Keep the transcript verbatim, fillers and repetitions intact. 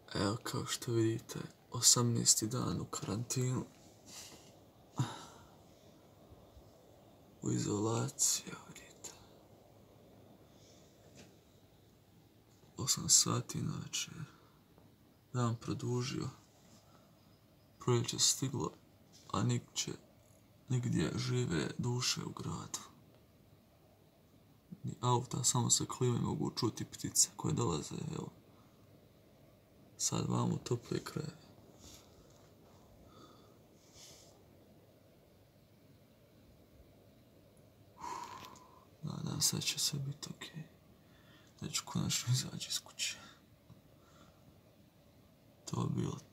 Evo kao što vidite, osamnaesti dan u karantinu. U izolaciji, evo vidite. osam sati na večer. Dan produžio. Proljeće stiglo, a nigdje, nigdje žive duše u gradu. Ni auta, samo se klime mogu čuti ptice koje dolaze, evo. Sad vam u tople kraje. Nadam se da će sve biti okej. Da ću konačno izaći iz kuće. To bi bilo